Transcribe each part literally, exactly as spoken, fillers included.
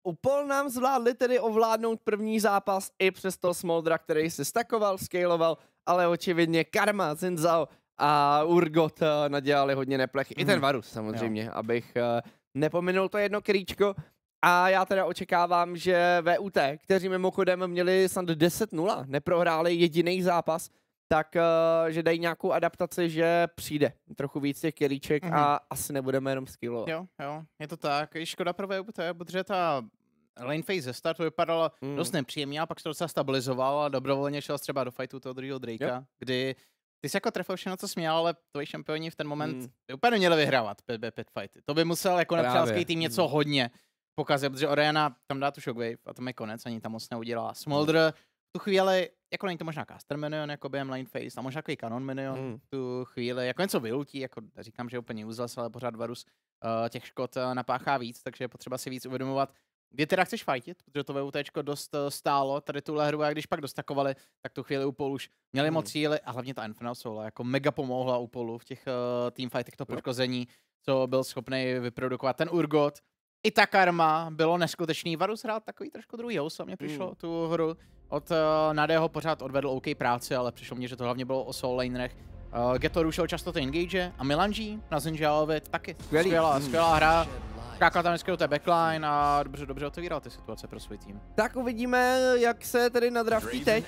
Upol nám zvládli tedy ovládnout první zápas i přes toho Smoldra, který si stakoval, scaloval, ale očividně Karma, Zinzao a Urgot uh, nadělali hodně neplechy. Mm. I ten Varus samozřejmě, jo. abych uh, nepominul to jedno kríčko. A já teda očekávám, že V U T, kteří mimochodem měli snad deset nula, neprohráli jediný zápas, tak uh, že dají nějakou adaptaci, že přijde trochu víc těch keríček mm-hmm. a asi nebudeme jenom skillovat. Jo, jo, je to tak. I škoda pro V U T, protože ta lane phase ze startu vypadala mm. dost nepříjemně a pak se to docela stabilizoval a dobrovolně šel třeba do fightu toho druhého Drakea, jo. kdy ty jsi jako trefil všechno, co směl, ale tvoji šampioni v ten moment mm. úplně neměli vyhrávat pět v pět fighty. To by musel jako nepřátelský tým něco mm. hodně pokazit, protože Orianna tam dá tu shockwave a tam je konec, ani tam moc neudělá. Smolder tu chvíli, jako není to možná caster minion, jako během lane phase, a možná takový kanon minion mm. tu chvíli, jako něco vylutí, jako říkám, že úplně useless, ale pořád Varus uh, těch škod uh, napáchá víc, takže je potřeba si víc uvědomovat, kdy teda chceš fightit, protože to VUTčko dost uh, stálo tady tuhle hru a když pak dostakovali, tak tu chvíli Upol už měli mm. moc síly a hlavně ta Infernal Soul jako mega pomohla Upolu v těch uh, teamfightech to poškození, co byl schopný vyprodukovat ten Urgot. I ta Karma bylo neskutečný. Varus hrál takový trošku druhý house, mně přišlo mm. tu hru. Od uh, Nadého pořád odvedl OK práci, ale přišlo mně, že to hlavně bylo o soul lanerech. Uh, Geto rušil často ty engage a Milanji na Zinjaovi taky Skvělý. skvělá, mm. skvělá hra. Skákal tam vždycky do té backline a dobře, dobře otevíral ty situace pro svůj tým. Tak uvidíme, jak se tedy nadraftí teď.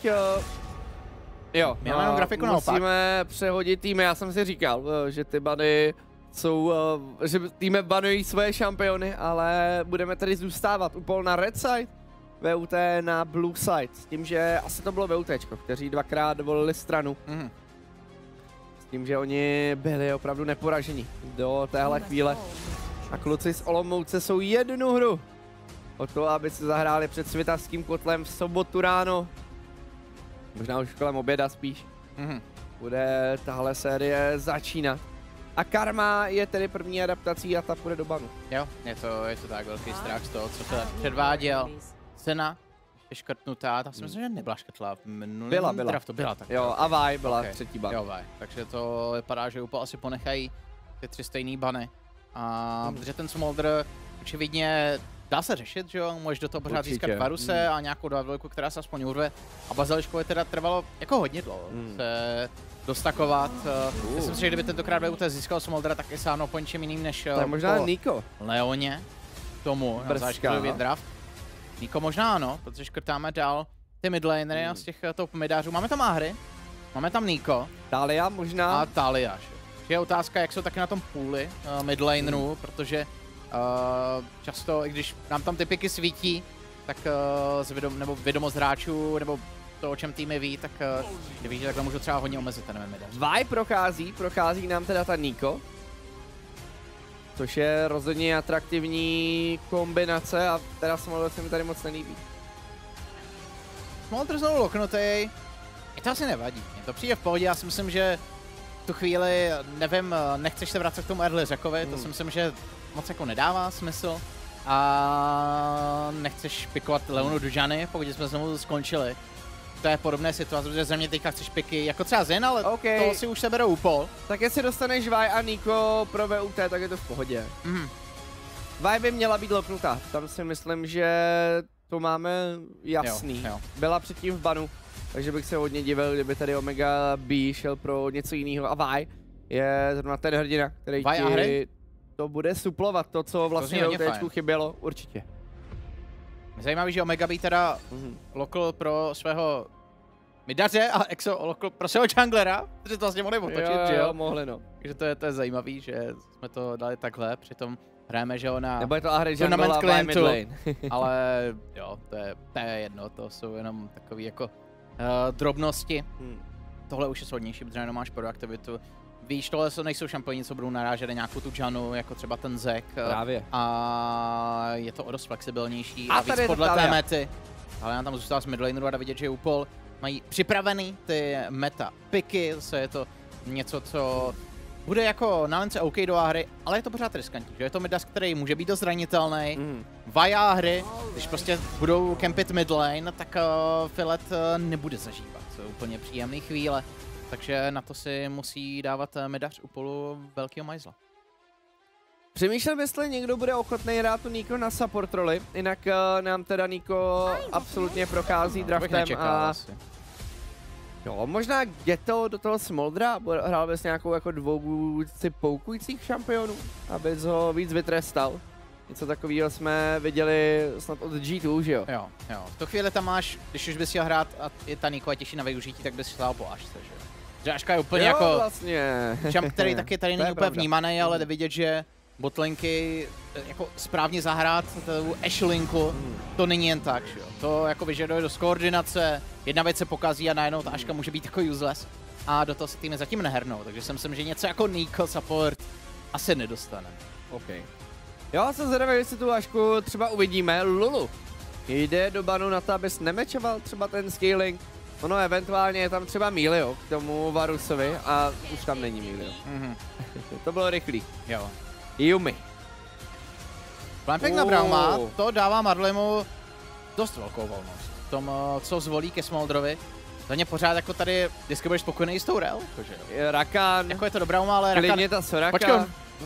Jo, my máme grafiku naopak. Musíme přehodit týmy, já jsem si říkal, že ty bany jsou, že týmy banují svoje šampiony, ale budeme tady zůstávat. Upol na red side, V U T na blue side, s tím, že asi to bylo VUTčko, kteří dvakrát volili stranu. Mm. S tím, že oni byli opravdu neporaženi do téhle chvíle. A kluci z Olomouce jsou jednu hru o to, aby se zahráli před Svitavským kotlem v sobotu ráno. Možná už kolem oběda spíš. Mm-hmm. Bude tahle série začínat. A Karma je tedy první adaptací a ta půjde do banu. Jo, je to, je to tak velký strach z toho, co se předváděl. Cena je škrtnutá, ta si myslím, že nebyla škrtlá v minulém byla, byla. draftu. Byla tak. Jo, a Vai byla okay. třetí ban. Jo, Vai. Takže to vypadá, že úplně asi ponechají ty tři stejný bany. A hmm. protože ten Smolder očividně dá se řešit, že jo, můžeš do toho pořád Určitě. získat Varuse hmm. a nějakou dvojku, která se aspoň urve. A Baziliškovi teda trvalo jako hodně dlouho hmm. se dostakovat. Uh. Myslím si, že kdyby tentokrát V U T získal Smoldera, tak i sáhnou po něčem jiným než to je možná Niko. Leoně tomu na záškodový draft. Niko možná ano, protože škrtáme dál ty midlanery hmm. a z těch top midářů. Máme tam Ahry, máme tam Niko. Talia možná. A Talia. Je otázka, jak jsou taky na tom půli uh, midlanerů, hmm. protože uh, často, i když nám tam ty piky svítí, tak uh, zvědom, nebo vědomost hráčů, nebo to, o čem týmy ví, tak uh, ví, že takhle můžu třeba hodně omezit ten midař. Vai prochází, prochází nám teda ta Niko, což je rozhodně atraktivní kombinace a teda Smolder se mi tady moc nelíbí. Smolder znovu loknutý, mi to asi nevadí, mě to přijde v pohodě, já si myslím, že tu chvíli, nevím, nechceš se vracet k tomu Early Jackovi, hmm. to si myslím, že moc jako nedává smysl. A nechceš pikovat Leonu Dujany, pokud jsme znovu skončili. To je podobné situace, protože za mě teďka chceš piky jako třeba Zen, ale okay. to si už seberou Upol. Tak jestli dostaneš Vai a Niko pro V U T, tak je to v pohodě. Mm. Vai by měla být loknutá, tam si myslím, že to máme jasný. Jo, jo. Byla předtím v banu. Takže bych se hodně divil, kdyby tady Omega B šel pro něco jiného. A Vi je zrovna ten hrdina, který ti to bude suplovat, to, co vlastně v VUTčku chybělo, určitě. Zajímavý, že Omega B teda mm-hmm. lokl pro svého midaře a Exo lokl pro svého junglera, protože to vlastně mohli otočit, jo, že jo? jo, mohli no. Takže to je, to je zajímavý, že jsme to dali takhle, přitom hrajeme, že jo, na nebo je to Ahry jungle a Vi midlane. Ale jo, to je, to je jedno, to jsou jenom takový jako Uh, drobnosti. Hmm. Tohle už je shodnější, protože jenom máš proaktivitu. Víš, tohle nejsou šampioni, co budou narážet na nějakou tu Janu, jako třeba ten Zek. Právě. A je to o dost flexibilnější a, a víc podle té mety. Ale já tam zůstal s midlaneru a vidět, že Upol mají připravený ty meta piky, zase je to něco, co bude jako na lence OK do hry, ale je to pořád riskantní, že je to midas, který může být dost zranitelný. Mm. Vaja hry, když prostě budou campit midlane, tak uh, Filet uh, nebude zažívat úplně příjemný chvíle. Takže na to si musí dávat uh, midař Upolu velkýho majzla. Přemýšlím, jestli někdo bude ochotný hrát tu Niko na support roli, jinak uh, nám teda Niko absolutně prochází no, draftem a... Asi. Jo, možná Ghetto do toho Smoldra, hrál bys nějakou jako dvou si poukujících šampionů, abys ho víc vytrestal. Něco takového jsme viděli snad od G dva, že jo? Jo, jo. V tu chvíli tam máš, když už bys chtěl hrát a je ta Niko a těší na využití, tak bys šel po Ašce, že jo? Že Aška je úplně jo, jako vlastně. champ, který taky tady není úplně vnímaný, ale jde mm. vidět, že botlinky jako správně zahrát tu Ashlinku, mm. to není jen tak, že jo? To jako vyžaduje dost koordinace, jedna věc se pokazí a najednou ta Aška může být jako useless a do toho se týmy zatím nehrnou, takže si myslím, že něco jako Niko support asi nedostane. Okay. Jo, jsem zvědavý, jestli tu Ašku třeba uvidíme. Lulu jde do banu na to, abys nemečoval třeba ten scaling. Ono eventuálně je tam třeba Milio k tomu Varusovi a už tam není Milio. Mm-hmm. To bylo rychlý. Jo. Yumi. Plampek na Brauma, to dává Marlimu dost velkou volnost. V tom, co zvolí ke Smoldrovi. Za ně pořád jako tady, vždycky budeš spokojený s tou rel, jakože jo. Rakan. Jako je to do Brauma, ale Rakan... Klidně ta Soraka. Počkej,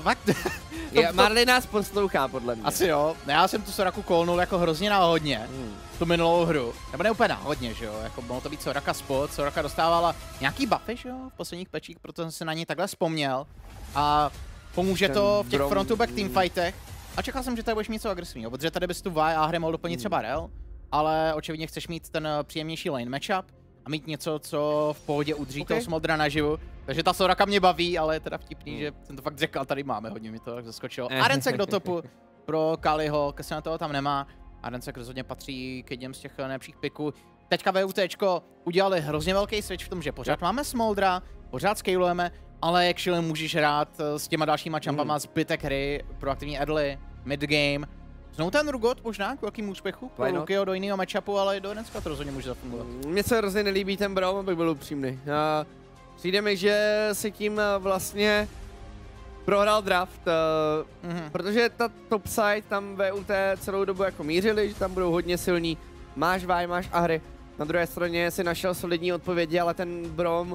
Je, Marley nás poslouchá, podle mě. Asi jo. Já jsem tu Soraku kolnul jako hrozně náhodně, hmm. tu minulou hru. Nebo ne úplně náhodně, že jo. Jako mohlo to být Soraka spot, Soraka dostávala nějaký buffy, že jo, v posledních pečích, proto jsem se na ní takhle vzpomněl. A pomůže Ten to v těch brom... front-to-back teamfightech. A čekal jsem, že tady budeš mít něco agresivního, protože tady bys tu Vi a hry mohl doplnit hmm. třeba rel, ale očividně chceš mít ten příjemnější lane matchup a mít něco, co v pohodě udrží okay. toho Smoldra naživu. Takže ta Soraka mě baví, ale je teda vtipný, hmm. že jsem to fakt řekl, tady máme, hodně mi to tak zaskočilo. Arencek do topu pro Kaliho, Kesena toho tam nemá. Arencek rozhodně patří k jedním z těch nejlepších piků. Teďka VUTčko udělali hrozně velký switch v tom, že pořád máme Smoldra, pořád scalujeme, ale actually můžeš hrát s těma dalšíma čampama hmm. zbytek hry, proaktivní early, mid game. Znovu ten Rugot možná k velkým úspěchu, pro Lukio do jiného matchupu, ale do Arencka to rozhodně může zafungovat. Mně se hrozně nelíbí ten Braum, abych byl upřímný. A přijde mi, že si tím vlastně prohrál draft, uh, mm-hmm. protože ta top side tam V U T celou dobu jako mířili, že tam budou hodně silní. Máš Vi, máš Ahry. Na druhé straně si našel solidní odpovědi, ale ten Braum,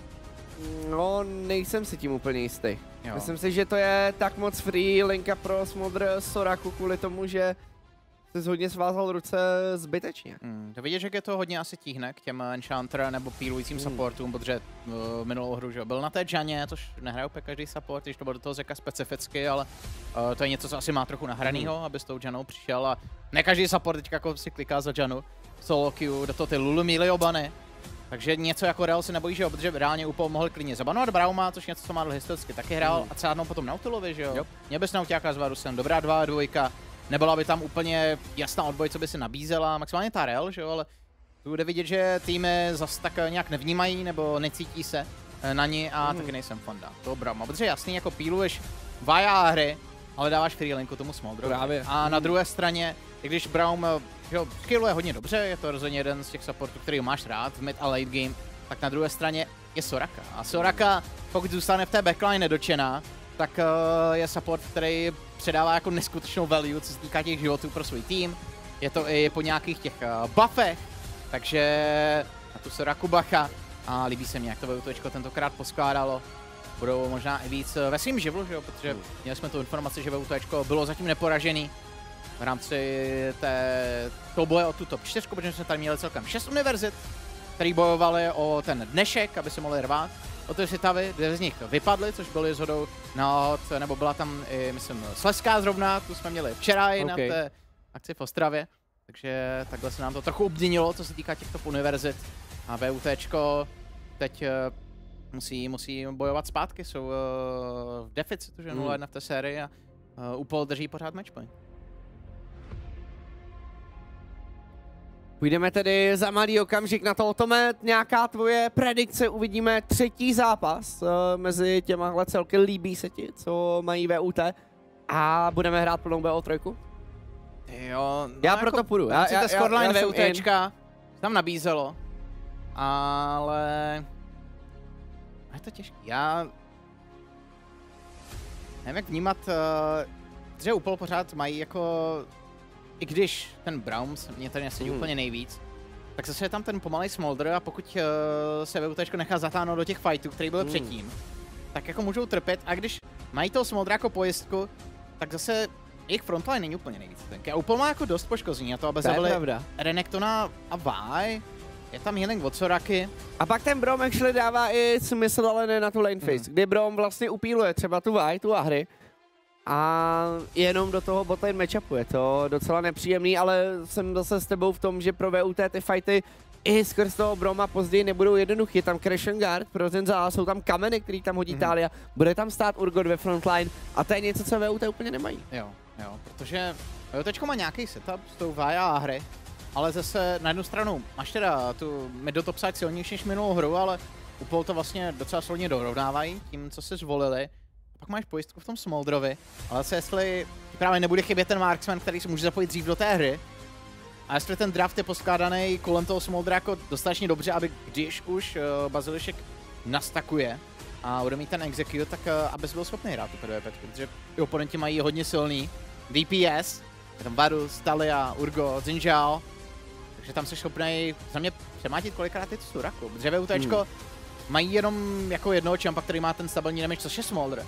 no nejsem si tím úplně jistý. Jo. Myslím si, že to je tak moc free linka pro Smoldr Soraku kvůli tomu, že jsi hodně svázal ruce zbytečně. Mm, to vidět, že je to hodně asi tíhne k těm Enchanter nebo pílujícím mm. supportům, protože uh, minulou hru že byl na té Janě, což nehraje úplně každý support, když to bylo do toho řeka specificky, ale uh, to je něco, co asi má trochu nahranýho, mm. aby s tou Janou přišel a ne každý support teďka jako si kliká za Janu, solo queue, do toho ty Lulu Milio bany. Takže něco jako Real si nebojí, že jo, protože reálně Upol mohl klidně zabanovat Brauma, což něco, co má historicky taky hrál, mm. a cádnou potom Nautilovi, že jo. Yep. Měl bys Nautiáka s Varusem, dobrá dva a dvojka. Nebyla by tam úplně jasná odboj, co by si nabízela, maximálně ta Real, že jo, ale tu jde vidět, že týmy zas tak nějak nevnímají nebo necítí se na ní a mm. taky nejsem fanda. To Brauma, protože jasný, jako píluješ vaja hry, ale dáváš free linku tomu Smoldrovi. Právě. A na druhé straně, i když Braum, jo, skilluje hodně dobře, je to rozhodně jeden z těch supportů, který máš rád v mid a late game, tak na druhé straně je Soraka. A Soraka, pokud zůstane v té backline nedočená, tak uh, je support, který předává jako neskutečnou value, co se týká těch životů pro svůj tým. Je to i po nějakých těch uh, buffech, takže na tu Soraku bacha. A líbí se mi, jak to VUTčko tentokrát poskládalo. Budou možná i víc ve svým živlu, že jo, protože měli jsme tu informaci, že VUTčko bylo zatím neporažený v rámci té, toho boje o tu top čtyři, protože jsme tady měli celkem šest univerzit, který bojovali o ten dnešek, aby se mohli rvát. O ty Citavy, dvě z nich vypadly, což byly shodou náhod, nebo byla tam i, myslím, Slezská zrovna, tu jsme měli včera i okay. na té akci v Ostravě. Takže takhle se nám to trochu obměnilo, co se týká těchto univerzit. A VUTčko teď uh, musí, musí bojovat zpátky, jsou uh, v deficitu, že nula jedna v té sérii a uh, Upol drží pořád matchpoint. Půjdeme tedy za malý okamžik na to, Tome, nějaká tvoje predikce, uvidíme třetí zápas uh, mezi těmahle celky, líbí se ti, co mají V U T a budeme hrát plnou B O tři? Jo, no já jako, proto půjdu. Já, já, já, scoreline VUTčka tam nabízelo, ale je to těžké. Já nevím, jak vnímat, uh, že Upol pořád mají jako, i když ten Braum mě tady nesedí hmm. úplně nejvíc, tak zase je tam ten pomalej Smoldr a pokud uh, se VUTčko nechá zatáhnout do těch fightů, který byl hmm. předtím, tak jako můžou trpět a když mají toho Smoldra jako pojistku, tak zase jejich frontline není úplně nejvíc tenký. A Upol má jako dost poškození, a to aby To je zabili pravda. Renektona a Vi. Je tam healing od Soraky. A pak ten Braum actually dává i smysl, ale ne na tu lane face, mm. kdy Braum vlastně upíluje třeba tu Vi, tu Ahri, a jenom do toho botlane matchupu. Je to docela nepříjemný, ale jsem zase s tebou v tom, že pro V U T ty fighty i skrz toho Brauma později nebudou jednoduchý. Tam Crash and Guard pro Zenza, jsou tam kameny, který tam hodí mm-hmm. Talia, bude tam stát Urgot ve frontline a to je něco, co V U T úplně nemají. Jo, jo, protože teďko má nějaký setup s tou Vi a Ahri, ale zase na jednu stranu máš teda tu mid do topside silnější než minulou hru, ale Upol to vlastně docela solidně dorovnávají tím, co se zvolili. Pak máš pojistku v tom Smoldrovi, ale se jestli právě nebude chybět ten marksman, který se může zapojit dřív do té hry, a jestli ten draft je poskládaný kolem toho Smoldra jako dostatečně dobře, aby když už uh, Bazilišek nastakuje a bude mít ten execute, tak uh, abys byl schopný hrát tu P D P, protože i oponenti mají hodně silný D P S, je tam Varus, Talia, Urgot, Zinjao, takže tam jsi schopný za mě přemátit kolikrát ty tu Soraku, protože VUTčko hmm. mají jenom jako jednoho champa, který má ten stabilní damage, což je Smoldr.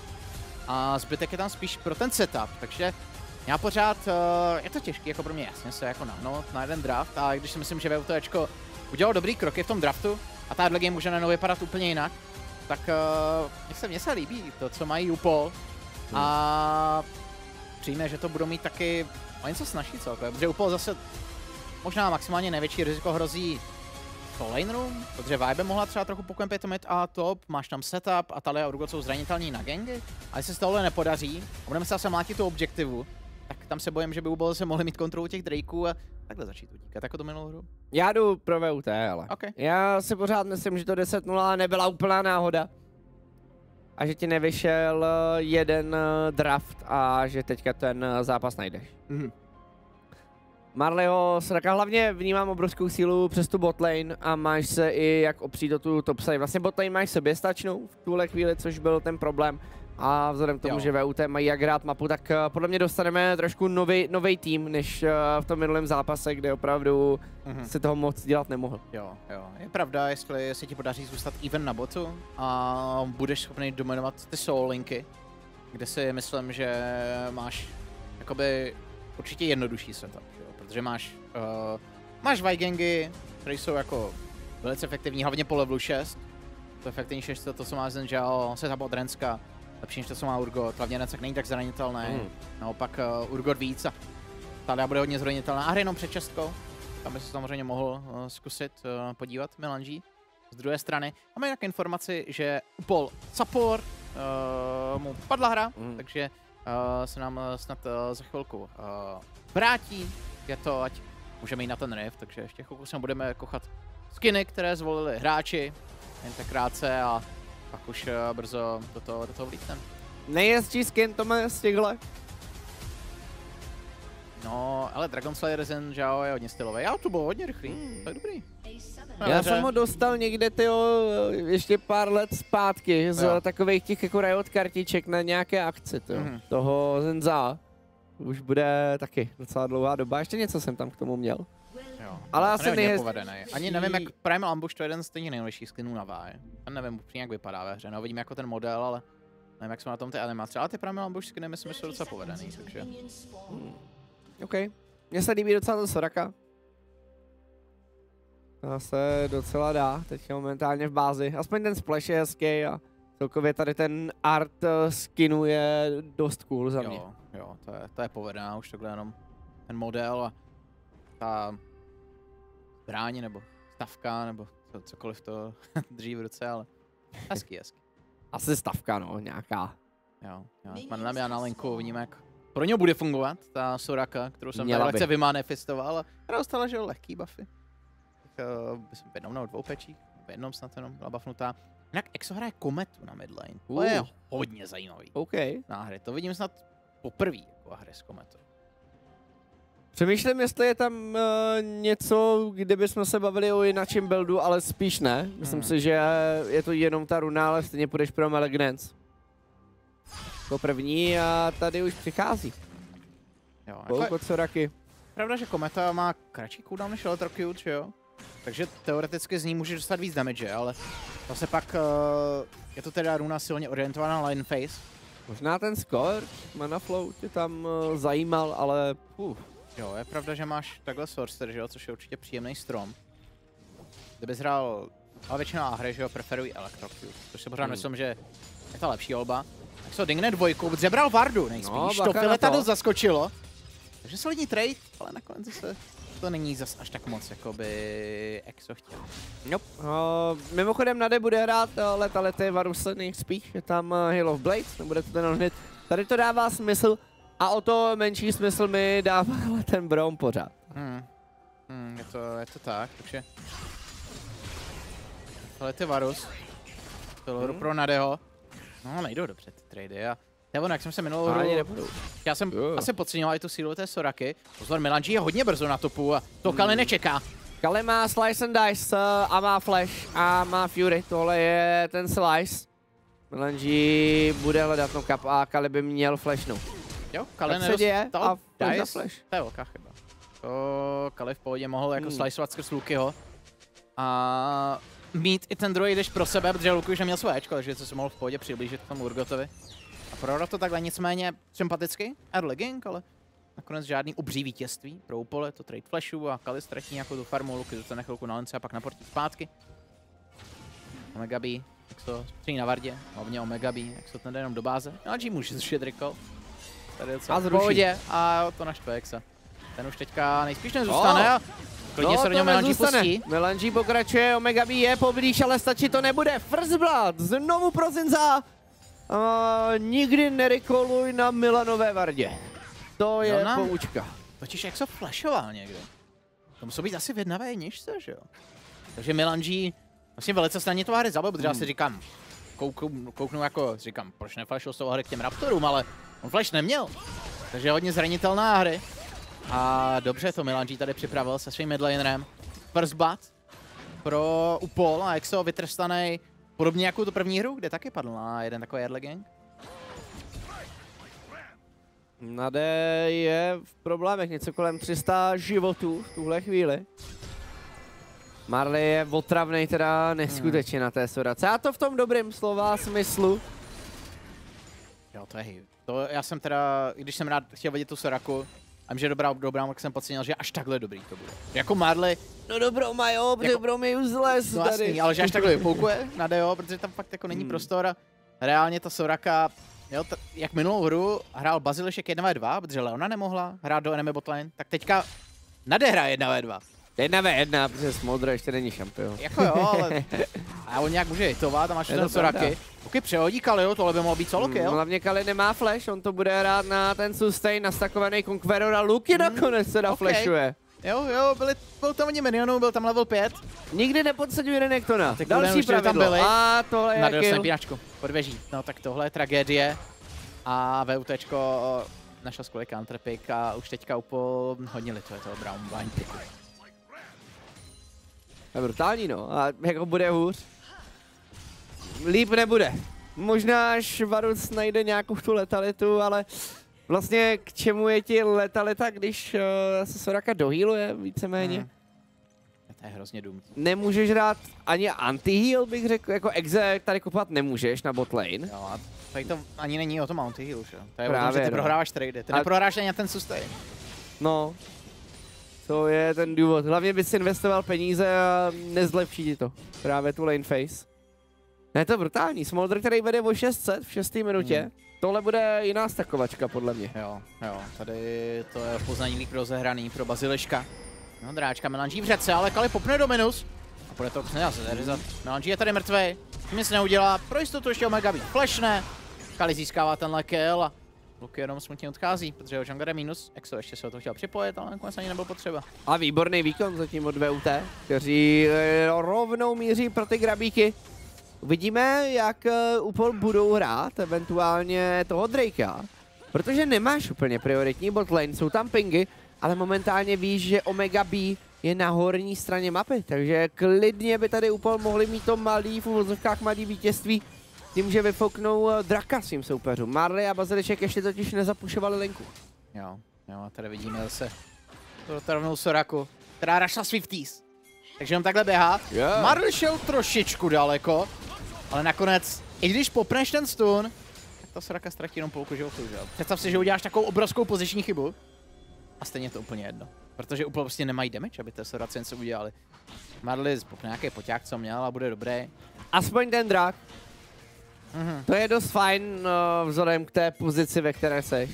A zbytek je tam spíš pro ten setup, takže já pořád, uh, je to těžký jako pro mě jasně se jako nahnout na jeden draft, a když si myslím, že VUTčko udělalo dobrý kroky v tom draftu a tahle game může najednou vypadat úplně jinak, tak uh, mně se, mně se líbí to, co mají Upol, hmm. a přijme, že to budou mít taky o něco snažší celkově, protože Upol zase možná maximálně největší riziko hrozí to lane room, protože Vibe mohla třeba trochu pokempit mid a top, máš tam setup a Talia a Urgot jsou zranitelní na gangy, a jestli se tohle nepodaří a budeme se zase mlátit tu objektivu, tak tam se bojím, že by Upol se mohli mít kontrolu těch Drakeů a takhle začít utíkat, jako to minulou hru. Já jdu pro V U T, ale okay. Já si pořád myslím, že to deset nula nebyla úplná náhoda. A že ti nevyšel jeden draft a že teďka ten zápas najdeš. Mm-hmm. Marleyho Soraka hlavně vnímám obrovskou sílu přes tu botlane a máš se i jak opřít do tu topside. Vlastně botlane máš soběstačnou v tuhle chvíli, což byl ten problém. A vzhledem k tomu, jo. že V U T mají jak hrát mapu, tak uh, podle mě dostaneme trošku nový tým, než uh, v tom minulém zápase, kde opravdu mm-hmm. si toho moc dělat nemohl. Jo, jo. Je pravda, jestli se ti podaří zůstat even na botu a budeš schopný dominovat ty soul linky, kde si myslím, že máš jakoby určitě jednodušší setup, jo? Protože máš, uh, máš Vigengy, které jsou jako velice efektivní, hlavně po levelu šest. To efektivnější je to, co má Zenjao, setup od Renska. Lepší než to, co má Urgot, hlavně Rencek není tak zranitelný, mm. naopak uh, Urgot víc a Talia bude hodně zranitelná a hry jenom před čestkou, tam by se samozřejmě mohl uh, zkusit uh, podívat Melanží. Z druhé strany máme nějaké informaci, že Upol support uh, mu padla hra, mm. takže uh, se nám uh, snad uh, za chvilku uh, vrátí, je to, ať můžeme jít na ten riff, takže ještě chvilku se budeme kochat skiny, které zvolili hráči, jen tak krátce a pak už uh, brzo do toho, do toho vlítnem. Nejjezdčí skin Tome z těchhle? No, ale Dragon Slayer Zenjao je hodně stylový. Já to bylo hodně rychlý, mm. to je dobrý. No, já jsem ho dostal někde tyjo, ještě pár let zpátky z jo. takových těch jako Riot kartiček na nějaké akci tyjo. Mm. toho Zenza. Už bude taky docela dlouhá doba, ještě něco jsem tam k tomu měl. Jo, ale asi nejhezčí... Ani nevím, jak Primal Ambush, to je jeden z těch nejlepších skinů na Vi. Já nevím úplně, jak vypadá ve hře, no vidím jako ten model, ale nevím, jak jsou na tom ty animace, ale ty Primal Ambush skiny myslím, že jsou docela povedený, takže... Hmm. OK. Mně se líbí docela ta Soraka. To se docela dá, teď momentálně v bázi. Aspoň ten splash je hezký a celkově tady ten art skinu je dost cool za mě. Jo, jo, to je, to je povedená už takhle jenom ten model a ta bráně nebo stavka nebo co, cokoliv to drží v ruce, ale hezký, hezký. Asi stavka, no, nějaká. Jo, jo. Mám já na linku, vidíme, jak pro něj bude fungovat ta Soraka, kterou jsem tady lehce vymanifestoval a která dostala, že lehký buffy. Tak uh, jsem v jednom nebo dvou pečích, v jednom snad jenom byla buffnutá. Jinak Exo hraje Kometu na midlane, to uh. je hodně zajímavý. OK. Na hry, to vidím snad poprvé jako hry s Kometou. Přemýšlím, jestli je tam uh, něco, kde bychom se bavili o jináčím buildu, ale spíš ne. Myslím hmm. si, že je to jenom ta runa, ale stejně půjdeš pro Malignance. Jako první a tady už přichází. Jo, jako Soraky. Pravda, že Kometa má kratší cooldown než Electrocute, že jo? Takže teoreticky z ní může dostat víc damage, ale zase pak uh, je to teda runa silně orientovaná na line phase. Možná ten score, mana flow tě tam uh, zajímal, ale uh. Jo, je pravda, že máš takhle Sorcerer, že jo, což je určitě příjemný strom. Kdybys hrál, ale většina hry, že jo, preferují Electrocute, což si pořád hmm. myslím, že je ta lepší volba. Tak se ho dingne dvojkou, protože bral Vardu nejspíš, no, to Fileta dost zaskočilo. Takže solidní trade, ale nakonec se to není zas až tak moc, jako by Exo chtěl. Nope. Uh, mimochodem Nade bude hrát uh, letalety Varuse nejspíš, je tam uh, Hail of Blades, nebude to ten hned. Tady to dává smysl a o to menší smysl mi dává ten Braum pořád. Hmm. Hmm, je, to, je to tak, takže... Ale ty Varus, to hru hmm. pro Nadeho, no nejdou dobře ty trady a nebo jak jsem se minulou hru, já jsem jo. asi podceňoval i tu sílu té Soraky. Pozor, Melange je hodně brzo na topu a to hmm. Kali nečeká. Kali má Slice and Dice a má Flash a má Fury, tohle je ten Slice. Melange bude hledat no kap a Kali by měl flashnout. Jo, Kali nedostal a Dice, flash. To je velká chyba. To Kali v pohodě mohl jako hmm. sliceovat skrz Lukyho a mít i ten druhý jdeš pro sebe, protože Luky už neměl své Ečko, takže se mohl v pohodě přiblížit k tomu Urgotovi. A pro to takhle nicméně sympaticky, early gang, ale nakonec žádný obří vítězství pro Upole, to trade flashu a Kali ztratí nějakou tu farmu, Luky zůstane chvilku na lence a pak naportí zpátky. Omega B, jak to stříní na Vardě, hlavně Omega B, jak se to jde jenom do báze. No G může zrušit recall. Tady je docela v pohodě a to naštve Exa. Ten už teďka nejspíš nezůstane a klidně no, se do něho Melange pustí. Melange pokračuje, Omega B je poblíž, ale stačit to nebude. First Blood znovu pro Zinza. Uh, nikdy nerekoluj na Milanové Vardě. To je no, poučka. Totiž jak se flashoval někde. To muselo být asi v jedna vé nižce, že jo? Takže Melange vlastně velice snadně to hry zabil, protože hmm. já si říkám, kouknu, kouknu jako, říkám, proč neflashil z toho hry k těm Raptorům, ale on flash neměl. Takže je hodně zranitelná hry. A dobře to Melange tady připravil se svým midlanerem. First Blood pro Upol a Exo vytrstanej podobně jako tu první hru, kde taky padl na jeden takový early gang. Nade je v problémech, něco kolem tři sta životů v tuhle chvíli. Marley je otravnej teda neskutečně hmm. na té Sorace. A to v tom dobrém slova smyslu. Jo, to je to já jsem teda, když jsem rád chtěl vidět tu Soraku, a že dobrá, dobrá, tak jsem podcenil, že až takhle dobrý to bude. Jako Marley... No dobro, majo, protože jako, pro mě useless no tady. Jasný, ale že až takhle vypoukuje na D O, protože tam fakt jako není hmm. prostor a reálně ta Soraka, jo, ta, jak minulou hru hrál Bazilišek jedna vé dva, protože Leona nemohla hrát do enemy botlane, tak teďka Nade hraje jedna vé dva. jedna vé jedna, protože Smoldra ještě není šampion. Jako jo, ale... A on nějak může hitovat a máš ten Soraky. Ok, přehodí Kaliho, tohle by mohlo být solo kill. Hlavně Kali nemá flash, on to bude hrát na ten sustain, nastakovaný Conqueror a Luky hmm. nakonec se okay. flashuje. Jo, jo, byli, byl tam hodně minionů, byl tam level pět. Nikdy nepodceňuj Renektona. Další pravidlo. Tam byli. A tohle je kill. Pínačku, podvěží. No tak tohle je tragédie. A VUTčko našel skvělý counterpick a už teďka Upol hodně lituje toho Braum blind picku. To je brutální no, a jako bude hůř. Líp nebude. Možná až Varus najde nějakou tu letalitu, ale vlastně k čemu je ti letalita, když uh, se Soraka dohealuje víceméně? Hmm. To je hrozně dům. Nemůžeš hrát ani anti-heal, bych řekl, jako exe tady kopat nemůžeš na bot lane. Jo, a tady to ani není o tom anti-heal, že? To je právě, o tom, že ty no. prohráváš trady, ty a... neprohráš ani na ten sustain. No, to je ten důvod. Hlavně bys investoval peníze a nezlepší ti to. Právě tu lane phase. Ne, je to brutální. Smoldr, který vede o šest set v šesté minutě. Hmm. Tohle bude jiná stakovačka, podle mě. Jo, jo, tady to je poznání líp rozehraný pro Baziliška. No, dráčka Melange v řece, ale Kali popne do minus. A bude to nedá se zařezat. Melange je tady mrtvej, nic neudělá, pro jistotu ještě Omega B flashne. Kali získává tenhle kill a Luky jenom smutně odchází, protože jeho jungle je minus. Exo ještě se o to chtěl připojit, ale nakonec ani nebyl potřeba. A výborný výkon zatím od V U T, kteří rovnou míří pro ty grabíky. Uvidíme, jak uh, Upol budou hrát, eventuálně toho Drakea, protože nemáš úplně prioritní botlane, jsou tam pingy, ale momentálně víš, že Omega B je na horní straně mapy, takže klidně by tady Upol mohli mít to malý, v uvozovkách malý vítězství, tím, že vyfouknou uh, Draka svým soupeřům. Marley a Bazilišek ještě totiž nezapušovali linku. Jo, jo, a tady vidíme zase to rovnou Soraku, která rašla Swifties. Takže jenom takhle běhá. Yeah. Marley šel trošičku daleko, ale nakonec, i když popneš ten stun, tak ta Soraka ztratí jenom půlku životu, že jo? Představ si, že uděláš takovou obrovskou poziční chybu a stejně to úplně jedno. Protože úplně prostě nemají damage, aby té Sorace něco udělali. Marley spokne nějaký poťák, co měl a bude dobrý. Aspoň ten drak. Mhm. To je dost fajn no, vzhledem k té pozici, ve které seš.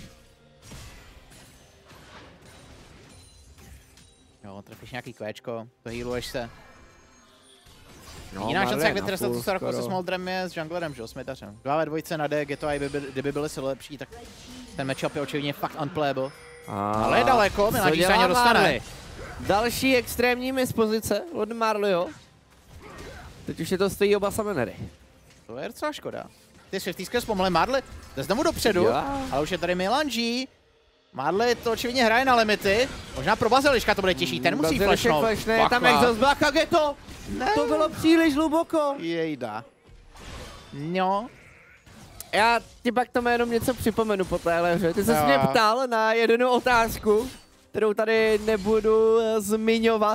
Jo, trefíš nějaký kvéčko, to healuješ se. No, Jiná šance, jak vytrestat tu Soraku skoro. se Smoldrem je s junglerem, že jo, smitařem. Dva ve dvojce na D, Geto, kdyby, kdyby byly si lepší, tak ten matchup je očividně fakt unplayable. A... Ale je daleko, Milan co G se dělá ani dostane. Marley? Další extrémní mispozice od Marleyho. Teď už je to stojí oba summonery. To je docela škoda. Ty Swifties zpomalé Marley, jde znovu dopředu, Jo. ale už je tady Milan G. Marley to očividně hraje na limity. Možná pro Baziliška to bude těžší, ten musí Bazilišek flashnout. flashne, je tam exhaust blok a Geto! Ne. To bylo příliš hluboko. Jejda. No. Já ti pak tomu jenom něco připomenu po téhle hře. Ty jsi Jo. mě ptal na jednu otázku, kterou tady nebudu eh, zmiňovat.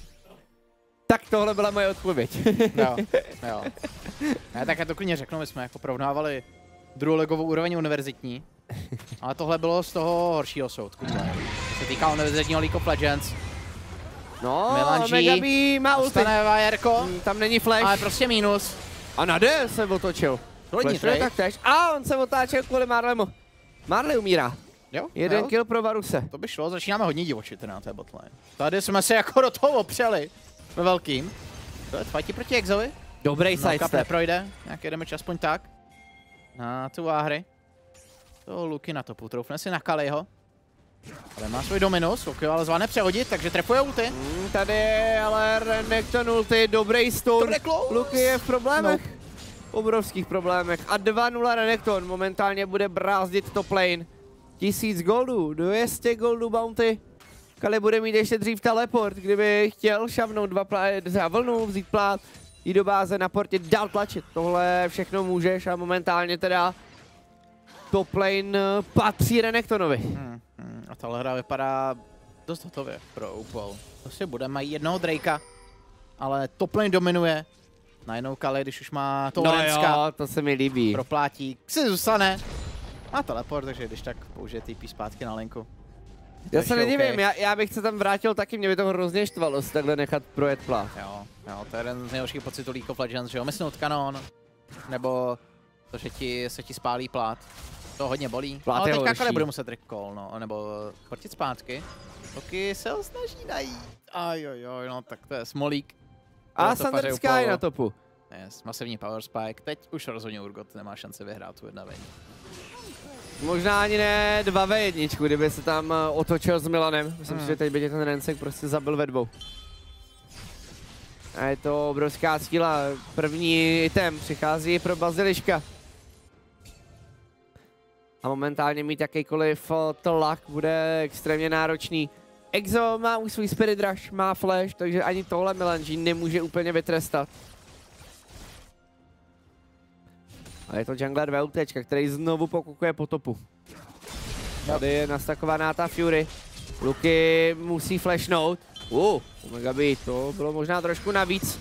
Tak tohle byla moje odpověď. Jo, jo. Ne, tak já to klidně řeknu, my jsme jako porovnávali druholegovou úroveň univerzitní. Ale tohle bylo z toho horšího soudku. Co se týká univerzitního League of Legends. No, Milan G. Mega B má ulti. Dostane vajerko, Mm, Tam není flash. ale prostě mínus. A na D se otočil. Solidní Flashuje trade. taktéž. A on se otáčel kvůli Marlemu. Marley umírá. Jo, Jeden jo. kill pro Varuse. To by šlo, začínáme hodně divočit na té botlane. Tady jsme se jako do toho opřeli. Ve velkým. To je fighti proti Exovi. Dobrý No, kap sidestep. neprojde, nějaký damage aspoň tak. Na tu Áhry. To Luky na topu, troufne si na Kaliho. Ale má svůj dominus, Luky ale zvládne přehodit, takže trefuje ulty. Mm, tady je ale Renekton ulti, dobrý stun. To jde close. Luky je v problémech. Obrovských problémech. A dva nula Renekton momentálně bude brázdit top lane. Tisíc goldů, dvě stě goldů bounty. Kali bude mít ještě dřív teleport, kdyby chtěl šavnout dva plá- za vlnu, vzít plát, jít do báze na portě, dál tlačit. Tohle všechno můžeš a momentálně teda top lane patří Renektonovi. Hmm, hmm, a tahle hra vypadá dost hotově pro úpol. Prostě bude, mají jednoho Drakea, ale top lane dominuje. Najednou Kali, když už má toho No Lenska, jo, to se mi líbí. proplátí, si zůstane. Má teleport, takže když tak použije T P zpátky na linku. Já se Takže nedivím, OK. já, já bych se tam vrátil taky, mě by to hrozně štvalo si takhle nechat projet plát. Jo, jo, to je jeden z nejhorších pocitů League of Legends, že jo, mysnout kanon, nebo to, že ti, se ti spálí plát. To hodně bolí, Plát ale je teďka horší. Kali bude muset recall, no, nebo portit zpátky. Toky se ho snaží najít. Ajojoj, no tak to je smolík. A To paře Thunder Sky upalo. na topu. Yes, masivní power spike, teď už rozhodně Urgot nemá šanci vyhrát tu jedna vejň. Možná ani ne dva ve jedničku, kdyby se tam eh, otočil s Milanem. Myslím Hmm. si, že teď by tě ten Rencek prostě zabil ve dvou. A je to obrovská skilla. První item přichází pro Baziliška. A momentálně mít jakýkoliv eh, tlak bude extrémně náročný. Exo má už svůj Spirit Rush, má flash, takže ani tohle Milan G nemůže úplně vytrestat. A je to jungler VUT, který znovu pokukuje po topu. Tady je nastakovaná ta Fury. Luky musí flashnout. Uh, Omega B, to bylo možná trošku navíc.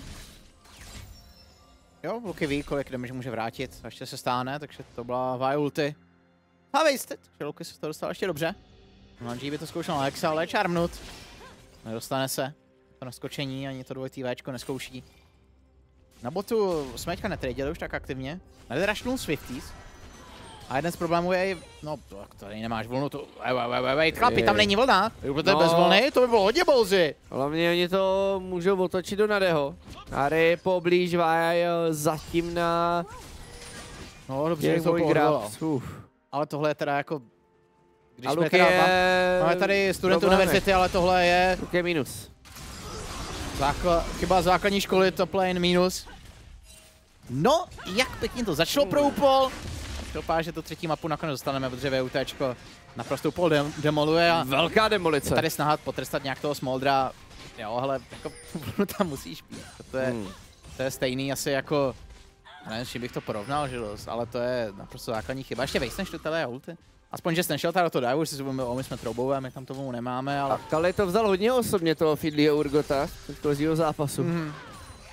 Jo, Luky ví, kolik damage může vrátit, a ještě se stáhne, takže to byla Vi ulti. A wasted, že Luky se to dostal ještě dobře. Milan G by to zkoušel na Exa, ale je charmnut. Nedostane se. To naskočení, ani to dvojitý Včko neskouší. Na botu jsme teďka netradili už tak aktivně. Nedrašnul Swifties. A jeden z problémů je, no, tak tady nemáš vlnu, to, wait, chlapi, tam není vlna. Protože No. bez vlny, to by bylo hodně bolzy. Hlavně oni to můžou otočit do Nadeho. Harry poblíž Vaj zatím na No dobře, těch že to pohodlalo. Grabs. Uf. Ale tohle je teda jako, když A jsme Luky teda, je... máme tady student problémech. univerzity, ale tohle je Luky je minus. zákl, chyba základní školy, top lane minus. No, jak pěkně to začalo pro úpol. Doufám, že tu třetí mapu nakonec dostaneme, protože VUTčko naprosto úpol dem demoluje a Velká demolice. tady snahat potrestat nějak toho Smoldra. Jo, ale jako tam musíš být. To je, Hmm. to je stejný asi jako, nevím, s čím bych to porovnal, že dost, ale to je naprosto základní chyba. Ještě vejsneš do tele a ulty. Aspoň, že jsi nešel tady do toho dive, už si budeme, o, my jsme troubové, my tam tomu nemáme, ale... A Kali to vzal hodně osobně, toho Fidlího Urgota, z předchozího zápasu. Mm.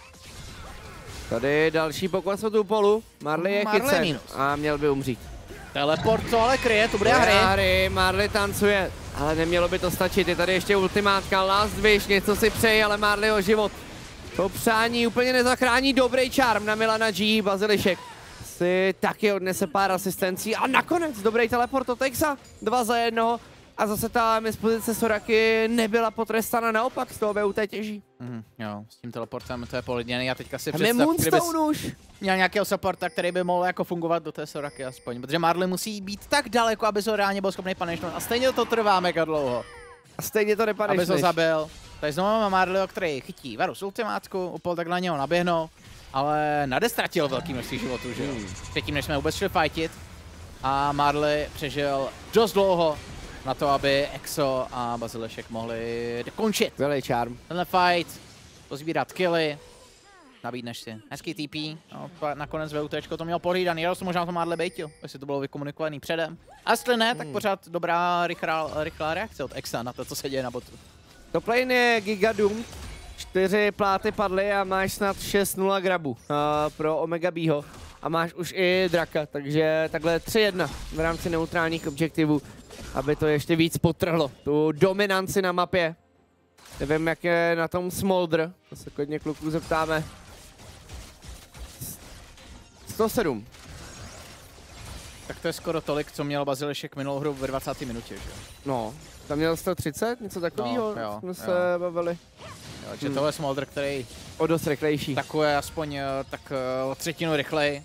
Tady další pokles od úpolu. Marley je Marley chycen minus. a měl by umřít. Teleport to ale kryje, tu bude hry. hry. Marley tancuje, ale nemělo by to stačit. Je tady ještě ultimátka, Last Wish, něco si přeje, ale Marleyho život. To přání úplně nezachrání, dobrý charm na Milana G, Bazilišek si taky odnese pár asistencí a nakonec dobrý teleport od Texa, dva za jednoho a zase ta mispozice Soraky nebyla potrestaná, naopak z toho V U T těží. Mm, jo, s tím teleportem to je polidněný a teďka si představ, představ, kdybys už měl nějakého supporta, který by mohl jako fungovat do té Soraky aspoň, protože Marley musí být tak daleko, aby se reálně byl schopný punishnout a stejně to trvá mega dlouho. A stejně to nepanishneš. Aby to zabil. Tady znovu máme Marleyho, který chytí Varus ultimátku, Upol tak na něho naběhnou, ale Nade ztratil velký množství životů, že jo? Hmm. Předtím, než jsme vůbec šli fightit. A Marley přežil dost dlouho na to, aby Exo a Bazilešek mohli dokončit. Velký charm. Tenhle fight, pozbírat killy, nabídneš si hezký T P, no, nakonec V U T to měl pohlídaný, já jsem možná to Marley bejtil, jestli to bylo vykomunikovaný předem. A jestli ne, tak pořád dobrá rychlá, rychlá reakce od Exa na to, co se děje na botu. Top lane je Giga Doom, čtyři pláty padly a máš snad šest nula grabu uh, pro Omega Bho. A máš už i Draka, takže takhle tři jedna v rámci neutrálních objektivů, aby to ještě víc potrhlo, tu dominanci na mapě. Nevím, jak je na tom Smolder, to se klidně kluků zeptáme. sto sedm. Tak to je skoro tolik, co měl Bazilešek minulou hru ve dvacáté minutě, že? No, tam měl sto třicet, něco takového, no, jo, jsme jo. se bavili. Jo, takže hmm. tohle je Smolder, který o dost rychlejší. Takové aspoň tak o třetinu rychleji.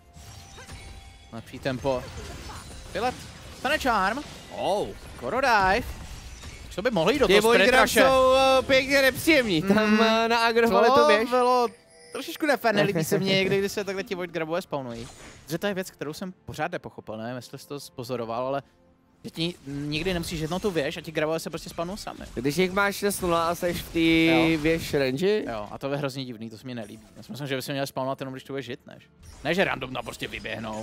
Lepší tempo. Filet, stane charm. Oh. Koro dive. Co by mohli jít do toho Sprint Rushe? jsou uh, pěkně nepříjemní, tam mm. uh, na agrovali to běž. To bylo trošičku nefér, nelíbí se mně někdy, když se takhle ti Void Grabové spawnují. Že to je věc, kterou jsem pořád nepochopil, nevím, jestli jsi to spozoroval, ale že ti nikdy nemusíš jednou tu věž a ti Grabové se prostě spawnují sami. Když jich máš šest nula a seš v té věž range? Jo, a to je hrozně divný, to se mi nelíbí. Já si myslím, že by se měl spawnovat jenom, když tu věž hitneš. Ne, že random tam prostě vyběhnou.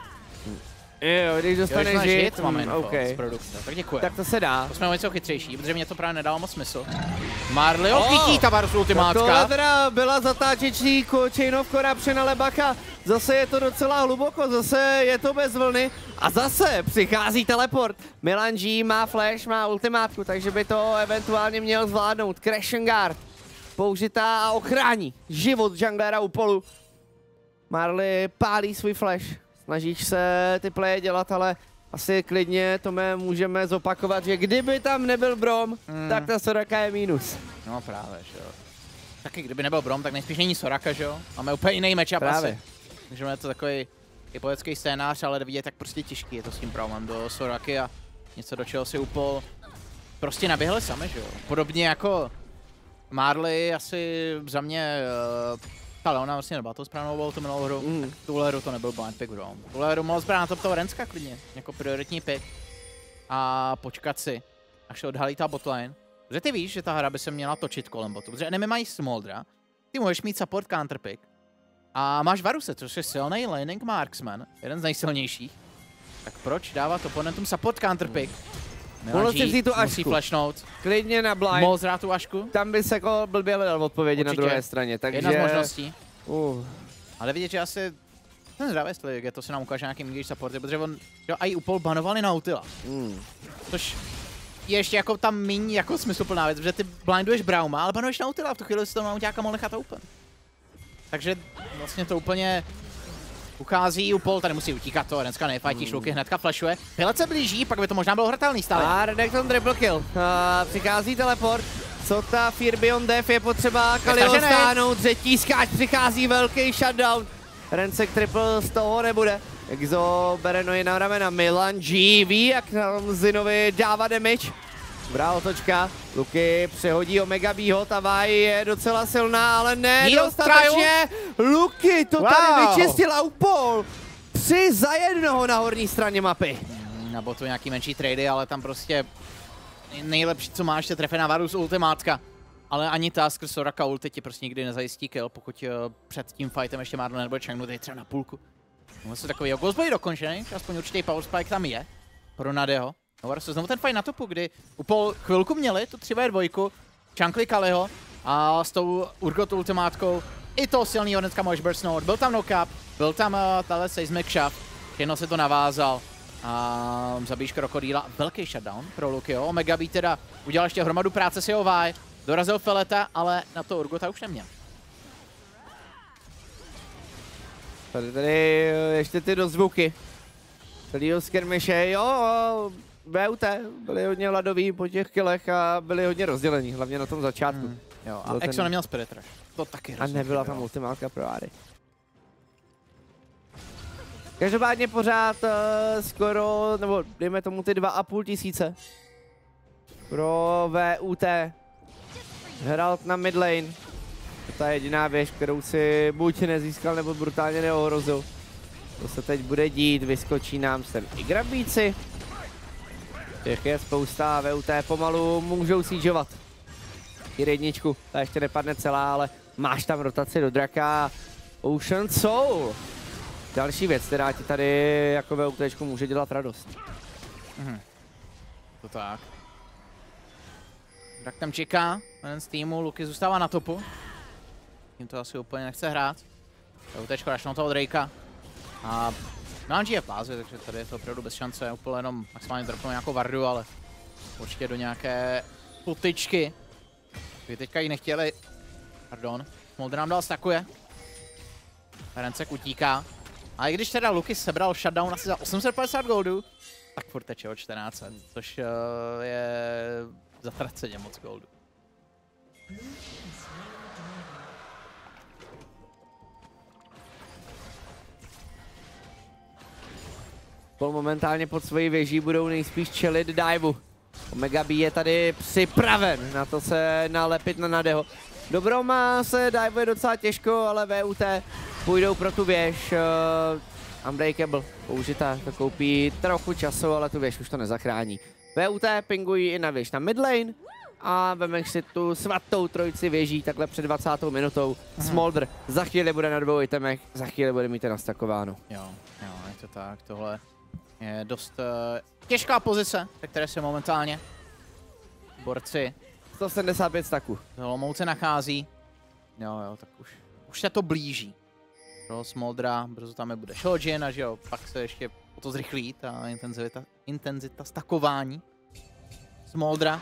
Jo, když dostaneš jo, hit, hit máme mm, info okay. z produkce, tak děkuji. Tak to se dá. To jsme o něco chytřejší, protože mě to právě nedalo moc smysl. Marley oh, chytí ta Varus ultimátka. Tohle teda byla zatáčeční Chain of Corruption na Lebacha. Zase je to docela hluboko, zase je to bez vlny. A zase přichází teleport. Milan G má flash, má ultimátku, takže by to eventuálně měl zvládnout. Crash and Guard. Použitá a ochrání život junglera Upolu. Marley pálí svůj flash. Snažíš se ty playe dělat, ale asi klidně Tome můžeme zopakovat, že kdyby tam nebyl Brom, hmm. tak ta Soraka je mínus. No právě, že jo. Taky kdyby nebyl Brom, tak nejspíš není Soraka, že jo? Máme úplně jiný matchup asi. Takže je to takový hypotetický scénář, ale vidět, tak prostě těžký je to s tím Bromem do Soraky a něco, do čeho si Upol prostě naběhli sami, že jo. Podobně jako Marley asi za mě uh, ale ona vlastně nebyla to správnou volou tu minulou hru. Mm. Tuhle hru to nebyl blind pick Brom. Tuhle hru mohl zbrát na top toho Renska klidně, jako prioritní pick. A počkat si, až se odhalí ta botlane. Protože ty víš, že ta hra by se měla točit kolem botu, protože enemy mají Smoldra, ty můžeš mít support counter pick. A máš Varuse, což je silný laning marksman, jeden z nejsilnějších. Tak proč dávat oponentům support counter pick? Mohl si vzít tu Ašku. Flashnout. Klidně na blind. Mohl zrát tu Ašku. Tam by se jako blbě hledal odpovědi určitě na druhé straně, takže... Jedna z možností. Uh. Ale vidět, že asi... Ten zdravé, jestli je to se nám ukáže nějaký engage supporty, protože on... Jo, a i Upol banovali na Utila. Mm. Což je ještě jako tam míň jako smysluplná věc, protože ty blinduješ Brauma, ale banuješ na Utila, v tu chvíli si to na Utilaka mohl nechat open. Takže vlastně to úplně... Uchází, Upol tady musí utíkat to, dneska nefajtí, mm. Šluky hnedka flashuje. Pilec se blíží, pak by to možná bylo hratelný stále. A Renekton triple kill. Uh, přichází teleport. Co ta Fear Beyond Death je potřeba Kaliho stáhnout, třetí skáč, přichází velký shutdown. Rencek triple z toho nebude. Exo bere nohy na ramena, Milan G ví, jak tam Zinovi dává damage. Dobrá otočka, Luky přehodí Omega Bho, ta Vai je docela silná, ale ne Heal dostatečně. Luky to wow. tady vyčistila Upol. Tři za jednoho na horní straně mapy. Na botu nějaký menší trady, ale tam prostě nejlepší, co máš, je trefená Varus ultimátka. Ale ani ta skrz Soraka ulti ti prostě nikdy nezajistí kill, pokud uh, před tím fightem ještě Marlon nebude čangnutý třeba na půlku. Může se takový Ghostblade dokončený, aspoň určitý power spike tam je pro Nadeho. No se znovu ten fight na topu, kdy Upol chvilku měli tu tři ve dva, čankli Kaliho a s tou Urgot ultimátkou i to silný dneska můžeš burstnout. Byl tam knock-up, byl tam uh, tahle seismic shaft Všechno se to navázal. A zabíš krokodýla. Velký shutdown pro Lukio. Omega B teda udělal ještě hromadu práce s jeho Vi. Dorazil Feleta, ale na to Urgota už neměl. Tady, tady ještě ty dozvuky. Celýho skirmishe, jo, V U T byli hodně hladoví po těch killech a byli hodně rozdělení, hlavně na tom začátku. Hmm. Jo, a Exo ten... neměl Spirit Rush. To taky a nebyla tam ultimátka pro Áry. Každopádně pořád uh, skoro, nebo dejme tomu ty dva a půl tisíce pro V U T. Herald na mid lane. To je jediná věc, kterou si buď nezískal, nebo brutálně neohrozil. To se teď bude dít, vyskočí nám sem i grabíci. Těch je spousta, V U T pomalu můžou siegeovat. I jedničku, ta ještě nepadne celá, ale máš tam rotaci do draka. Ocean Soul. Další věc, která ti tady jako V U T může dělat radost. Mhm. To tak. Drak tam čeká, jeden z týmu, Luky zůstává na topu. Tím to asi úplně nechce hrát. V U T rašnou toho Drakea. A Nanji je v páze, takže tady je to opravdu bez šance, úplně jenom maximálně dropnou nějakou vardu, ale určitě do nějaké potyčky. Vy teďka ji nechtěli, pardon, Smolder nám dal stakuje. Ferencek utíká. A i když teda Luky sebral shutdown asi za osm set padesát goldů, tak furt teče o čtrnáct set, což uh, je zatraceně moc goldu. Pol momentálně pod svojí věží budou nejspíš čelit diveu. Omega B je tady připraven na to se nalepit na Nadeho. Dobro má se divuje docela těžko, ale V U T půjdou pro tu věž. Uh, Unbreakable použitá, to koupí trochu času, ale tu věž už to nezachrání. V U T pingují i na věž na mid lane a vemeš si tu svatou trojici věží takhle před dvacátou minutou. Mhm. Smolder za chvíli bude na dvou itemech, za chvíli bude mít to nastakováno. Jo, jo, je to tak, tohle je dost uh, těžká pozice, ve které se momentálně borci sto sedmdesát pět staků. Olomouce nachází. Jo, jo, tak už, už se to blíží. Pro Smoldra, brzo tam je bude Shojin a že jo, pak se ještě o to zrychlí ta intenzita, intenzita stakování Smoldra.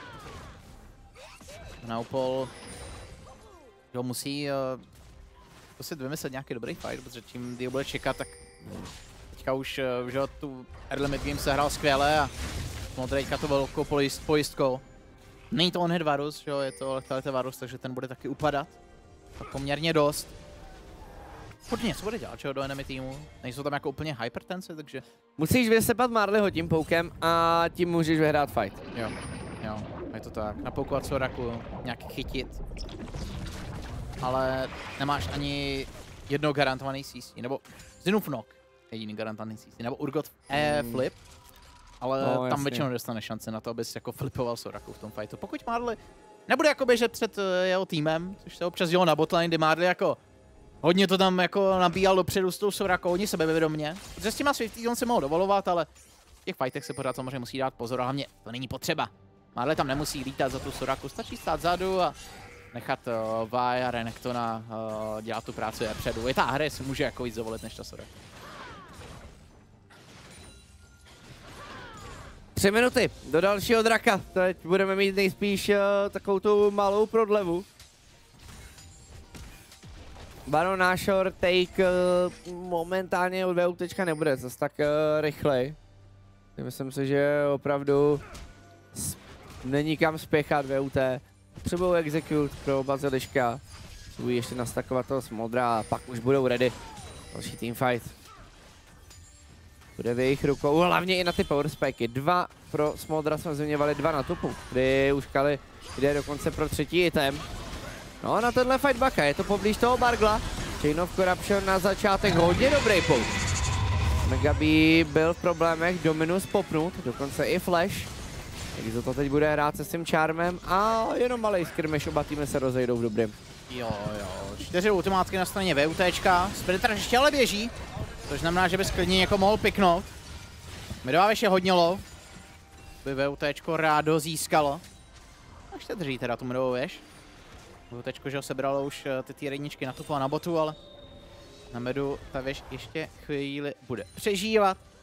Naupol, jo, musí uh, zkusit vymyslet nějaký dobrý fight, protože čím Dio bude čekat, tak teďka už, uh, že tu early mid game se hrál skvěle a Smoldra teďka to velkou pojist, pojistkou. Není to on hned Varus, že jo, je to Lethality Varus, takže ten bude taky upadat. Tak poměrně dost. Hodně, co bude dělat, čeho do enemy týmu? Nejsou tam jako úplně hypertense, takže... Musíš vysepat Marleyho tím poukem a tím můžeš vyhrát fight. Jo, jo, je to tak. Napoukovat Soraku, nějak chytit. Ale nemáš ani jedno garantovaný C C, nebo Zinufnok jediný garantovaný C C, nebo Urgot E-flip. Ale no, tam jasně. Většinou dostane šance na to, abys jako flipoval Soraku v tom fightu. Pokud Marley nebude jako běžet před uh, jeho týmem, což se občas dělo na botlane, kdy Marley jako hodně to tam jako nabíjal dopředu s tou Sorakou, hodně sebevědomě. Protože s těma Swifty on se mohl dovolovat, ale v těch fightech se pořád samozřejmě musí dát pozor a hlavně to není potřeba. Marley tam nemusí lítat za tu Soraku, stačí stát vzadu a nechat uh, Vi a Renektona uh, dělat tu práci předu. I ta hra si může jako víc dovolit než ta Soraka. Tři minuty do dalšího draka. Teď budeme mít nejspíš uh, takovou tu malou prodlevu. Baron Nashor take uh, momentálně od V U T nebude zase tak uh, rychlej. Myslím si, že opravdu není kam spěchat V U T. Potřebují execute pro Baziliška. Potřebují ještě nastakovat toho Smoldra a pak už budou ready. Další teamfight. Bude v jejich rukou, hlavně i na ty power spiky. Dva pro Smoldra jsme zmiňovali, dva na topu, kdy už Kali jde dokonce pro třetí item. No na tenhle fight baka, je to poblíž toho Bargla. Chain of Corruption na začátek, hodně dobrý pout. Omega B byl v problémech, Dominus popnut, dokonce i Flash. Takže to teď bude hrát se s tím Charmem a jenom malej skirmish, oba týmy se rozejdou v dobrým. Jo, jo, čtyři ultimátky na straně VUTčka, Spiritar ještě ale běží. Což znamená, že bys klidně někoho mohl piknout. Midová věž je hodně low. By VUTčko rádo získalo. Ještě drží teda tu midovou věž. VUTčko, že ho sebralo už ty tier jedničky na topu a na botu, ale na medu ta věž ještě chvíli bude přežívat.